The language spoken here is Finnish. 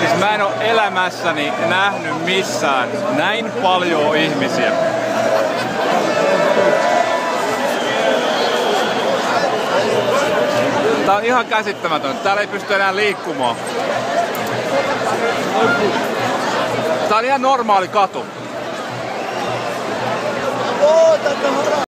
Siis mä en oo elämässäni nähnyt missään näin paljon ihmisiä. Tää on ihan käsittämätön. Täällä ei pysty enää liikkumaan. Tää on ihan normaali katu.